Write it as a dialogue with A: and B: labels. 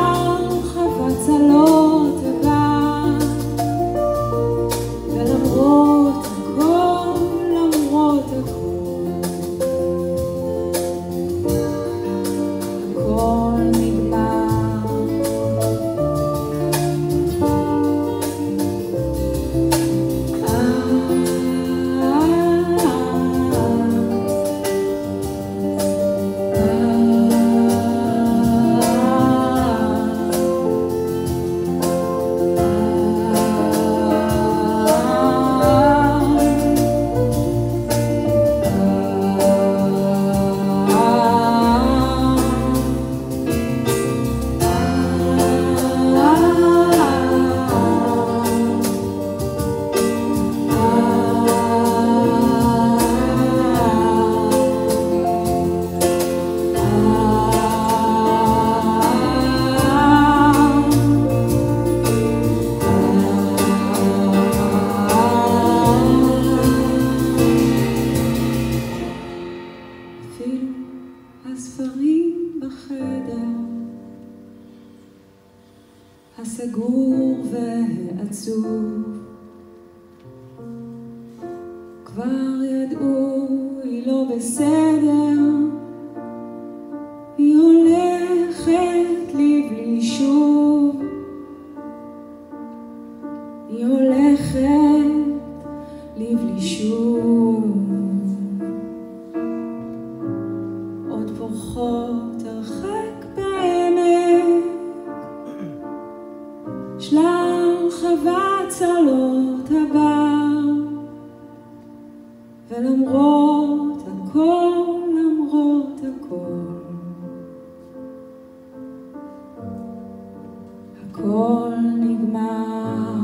A: חוות צלות הבא, ולמרות הכל, למרות הכל, הכל נגמר. הספרים בחדר הסגור והעצוב כבר ידעו היא לא בסדר, היא הולכת לי בלי שוב, היא הולכת לי בלי שוב. פורחות הרחק בעמק, שלל חוות צלות הבר, ולמרות הכל, למרות הכל, הכל נגמר.